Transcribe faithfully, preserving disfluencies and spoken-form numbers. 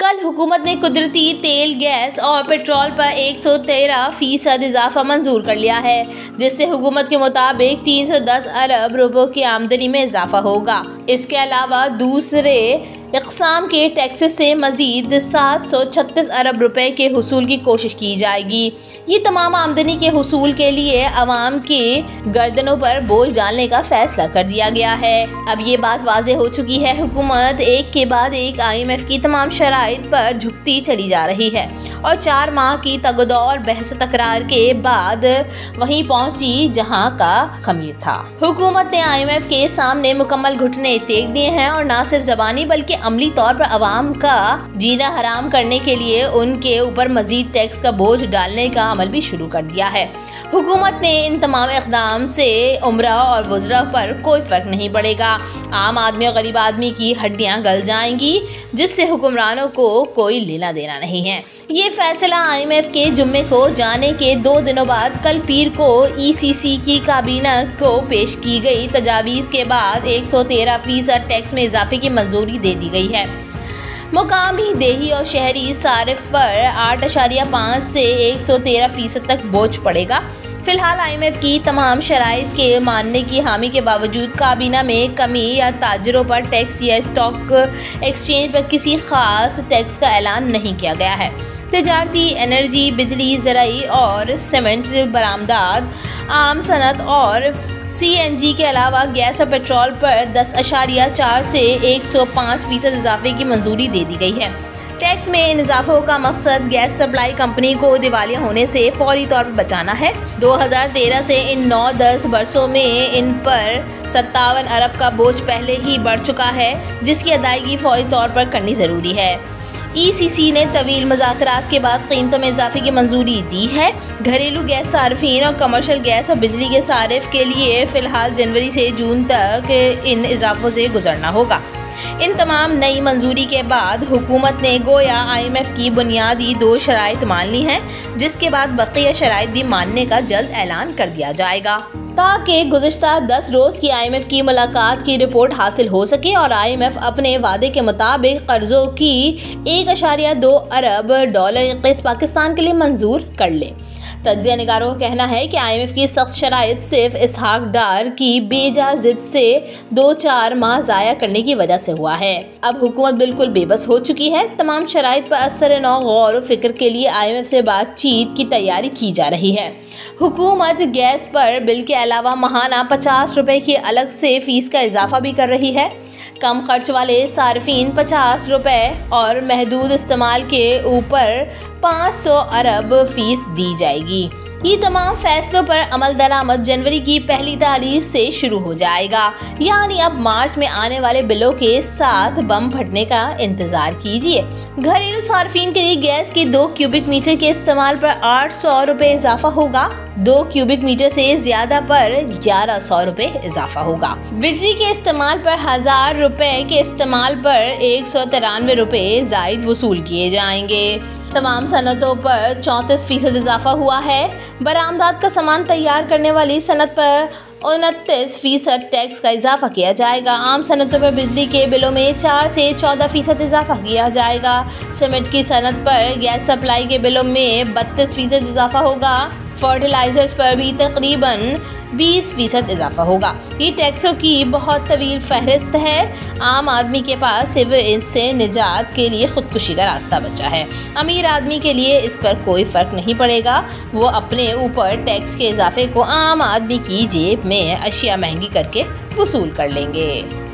कल हुकूमत ने कुदरती तेल, गैस और पेट्रोल पर एक सौ तेरह फीसद इजाफा मंजूर कर लिया है, जिससे हुकूमत के मुताबिक तीन सौ दस अरब रुपयों की आमदनी में इजाफा होगा। इसके अलावा दूसरे इक़साम के टैक्सेस से मजीद सात सौ छत्तीस अरब रुपए के हुसूल की कोशिश की जाएगी। ये तमाम आमदनी के हुसूल के लिए अवाम के गर्दनों पर बोझ डालने का फैसला कर दिया गया है। अब ये बात वाज़ेह हो चुकी है, हुकूमत एक के बाद एक आई एम एफ की तमाम शराइत पर झुकती चली जा रही है और चार माह की तगदौर बहस तकरार के बाद वहीं पहुंची जहां का खमीर था। हुकूमत ने आई एम एफ के सामने मुकम्मल घुटने टेक दिए हैं और न सिर्फ ज़बानी बल्कि अमली तौर पर अवाम का जीना हराम करने के लिए उनके ऊपर मजीद टैक्स का बोझ डालने का अमल भी शुरू कर दिया है। हुकूमत ने इन तमाम इक़दाम से उमरा और वुज़रा पर कोई फ़र्क नहीं पड़ेगा। आम आदमी और गरीब आदमी की हड्डियां गल जाएंगी, जिससे हुक्मरानों को कोई लेना देना नहीं है। ये फैसला आई एम एफ के जुम्मे को जाने के दो दिनों बाद कल पीर को ई सी सी की काबीना को पेश की गई तजावीज़ के बाद एक सौ तेरह फीसद टैक्स में इजाफे की मंजूरी दे दी गई है। मुकामी, देही और शहरी सारिफ पर आठ अशारिया पाँच से एक सौ तेरह फीसद तक बोझ पड़ेगा। फिलहाल आई एम एफ की तमाम शराइत के मानने की हामी के बावजूद काबीना में कमी या ताजरों पर टैक्स या स्टॉक एक्सचेंज पर किसी खास टैक्स का ऐलान नहीं किया गया है। तजारती, एनर्जी, बिजली, ज़राई और सीमेंट बरामदात, आम सनत और सी एन जी के अलावा गैस और पेट्रोल पर दस अशारिया चार से एक सौ पाँच फीसद इजाफे की मंजूरी दे दी गई है। टैक्स में इन इजाफों का मकसद गैस सप्लाई कंपनी को दिवालिया होने से फौरी तौर पर बचाना है। दो हज़ार तेरह से इन नौ दस बरसों में इन पर सत्तावन अरब का बोझ पहले ही बढ़ चुका है, जिसकी अदायगी फौरी तौर पर करनी ज़रूरी है। ई सी सी ने तवील मुज़ाकरात के बाद कीमतों में इजाफे की मंजूरी दी है। घरेलू गैस सार्फिन और कमर्शियल गैस और बिजली के सारिफ के लिए फ़िलहाल जनवरी से जून तक इन इजाफों से गुजरना होगा। इन तमाम नई मंजूरी के बाद हुकूमत ने गोया आई एम एफ की बुनियादी दो शराइत मान ली हैं, जिसके बाद बकिया शराइत भी मानने का जल्द ऐलान कर दिया जाएगा, ताकि गुज़िश्ता दस रोज़ की आई एम एफ की मुलाकात की रिपोर्ट हासिल हो सके और आई एम एफ अपने वादे के मुताबिक कर्ज़ों की एक अशारिया दो अरब डॉलर किस्त पाकिस्तान के लिए मंजूर कर ले। तज्ज़िया निगारों का कहना है कि आई एम एफ की सख्त शराइत सिर्फ इसहाक डार की बेजा जिद से दो चार माह ज़ाया करने की वजह से हुआ है। अब हुकूमत बिल्कुल बेबस हो चुकी है। तमाम शराइत पर असर नौ गौर व फिक्र के लिए आई एम एफ से बातचीत की तैयारी की जा रही है। हुकूमत गैस पर बिल के अलावा महाना पचास रुपए की अलग से फीस का इजाफा भी कर रही है। कम खर्च वाले सार्फिन पचास रुपए और महदूद इस्तेमाल के ऊपर पाँच सौ अरब फीस दी जाएगी। ये तमाम फैसलों पर अमल दरामद जनवरी की पहली तारीख से शुरू हो जाएगा, यानी अब मार्च में आने वाले बिलों के साथ बम फटने का इंतजार कीजिए। घरेलू सार्फिन के लिए गैस के दो क्यूबिक मीटर के इस्तेमाल पर आठ सौ रुपए इजाफा होगा। दो क्यूबिक मीटर से ज्यादा पर ग्यारह सौ रुपए इजाफा होगा। बिजली के इस्तेमाल पर हजार रुपए के इस्तेमाल पर एक सौ तिरानवे रुपए जायद वसूल किए जाएंगे। तमाम सनतों पर चौंतीस फीसद इजाफा हुआ है। बरामदात का सामान तैयार करने वाली सनत पर उनतीस फीसद टैक्स का इजाफा किया जाएगा। आम सनतों पर बिजली के बिलों में चार से चौदह फीसद इजाफा किया जाएगा। सीमेंट की सनत पर गैस सप्लाई के बिलों में बत्तीस फीसद इजाफा होगा। फर्टिलाइजर्स पर भी तकरीबन बीस फीसद इजाफा होगा। ये टैक्सों की बहुत तवील फहरिस्त है। आम आदमी के पास सिर्फ इससे निजात के लिए खुदकुशी का रास्ता बचा है। अमीर आदमी के लिए इस पर कोई फ़र्क नहीं पड़ेगा। वो अपने ऊपर टैक्स के इजाफे को आम आदमी की जेब में अशिया महंगी करके वसूल कर लेंगे।